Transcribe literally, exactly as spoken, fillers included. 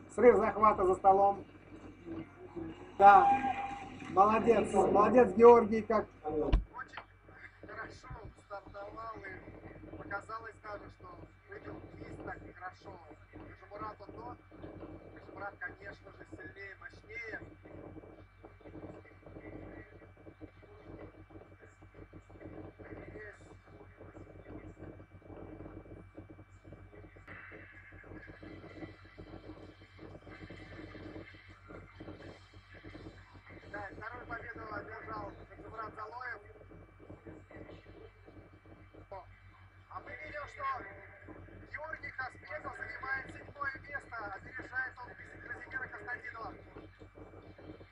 Срыв захвата за столом. Да. Молодец. Молодец, Георгий, как... Очень хорошо стартовал и показалось даже, что выбил кисть так хорошо. Кашимурат он тот. Кашимурат, конечно же, сильнее, мощнее. Да, вторую победу одержал Кашимурат Залоев. А мы видим, что Георгий Казбеков занимает седьмое место, опережает он Казимира Константинова.